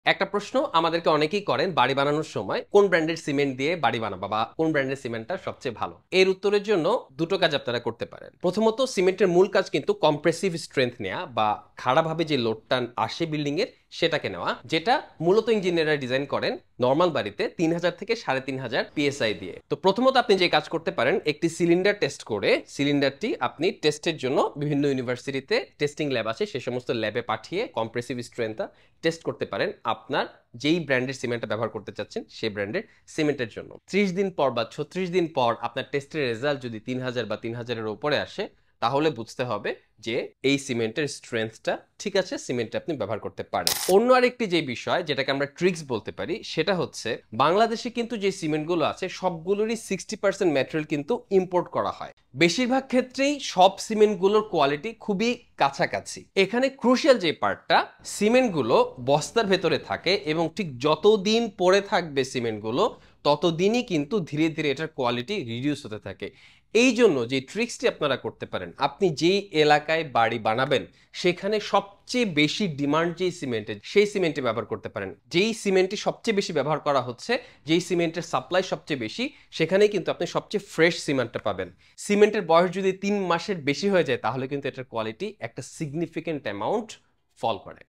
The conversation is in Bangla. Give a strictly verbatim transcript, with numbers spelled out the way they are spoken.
একটা প্রশ্ন আমাদেরকে অনেকেই করেন বাড়ি বানানোর সময় কোন ব্র্যান্ডের সিমেন্ট দিয়ে বাড়ি বানাবা বা কোন ব্র্যান্ডের সিমেন্টটা সবচেয়ে ভালো। এর উত্তরের জন্য দুটো কাজ আপনারা করতে পারেন। প্রথমত, সিমেন্টের মূল কাজ কিন্তু কম্প্রেসিভ স্ট্রেংথ নেওয়া বা খাড়াভাবে যে লোডটা আসে বিল্ডিং এর সেটাকে নেওয়া, যেটা মূলত ইঞ্জিনিয়াররা ডিজাইন করেন নর্মাল বাড়িতে তিন হাজার থেকে সাড়ে তিন হাজার পিএসআই দিয়ে। তো প্রথমত আপনি যে কাজ করতে পারেন, একটি সিলিন্ডার টেস্ট করে সিলিন্ডারটি আপনি টেস্টের জন্য বিভিন্ন ইউনিভার্সিটিতে টেস্টিং ল্যাব আছে, সে সমস্ত ল্যাবে পাঠিয়ে কম্প্রেসিভ স্ট্রেংথটা টেস্ট করতে পারেন আপনার যেই ব্র্যান্ডের সিমেন্টটা ব্যবহার করতে চাচ্ছেন সেই ব্র্যান্ডের সিমেন্টের জন্য। ত্রিশ দিন পর বা ছত্রিশ দিন পর আপনার টেস্টের রেজাল্ট যদি তিন হাজার বা তিন হাজারের উপরে আসে, তাহলে বুঝতে হবে যে এই সিমেন্টের স্ট্রেংথটা ঠিক আছে, সিমেন্ট আপনি ব্যবহার করতে পারেন। অন্য আরেকটি যে বিষয় যেটাকে আমরা ট্রিক্স বলতে পারি, সেটা হচ্ছে বাংলাদেশে কিন্তু যে সিমেন্টগুলো আছে সবগুলোরই সিক্সটি পার্সেন্ট ম্যাটেরিয়াল কিন্তু ইম্পোর্ট করা হয়। বেশিরভাগ ক্ষেত্রেই সব সিমেন্টগুলোর কোয়ালিটি খুবই কাছাকাছি। এখানে ক্রুশিয়াল যে পার্টটা, সিমেন্টগুলো বস্তার ভেতরে থাকে এবং ঠিক যতদিন পরে থাকবে সিমেন্টগুলো ততদিনই কিন্তু ধীরে ধীরে এটার কোয়ালিটি রিডিউস হতে থাকে। এই জন্য যে ট্রিক্সটি আপনারা করতে পারেন, আপনি যেই এলাকায় বাড়ি বানাবেন সেখানে সবচেয়ে বেশি ডিমান্ড যেই সিমেন্টের, সেই সিমেন্টটি ব্যবহার করতে পারেন। যেই সিমেন্টটি সবচেয়ে বেশি ব্যবহার করা হচ্ছে, যেই সিমেন্টের সাপ্লাই সবচেয়ে বেশি, সেখানেই কিন্তু আপনি সবচেয়ে ফ্রেশ সিমেন্টটা পাবেন। সিমেন্টের বয়স যদি তিন মাসের বেশি হয়ে যায় তাহলে কিন্তু এটার কোয়ালিটি একটা সিগনিফিক্যান্ট অ্যামাউন্ট ফল করে।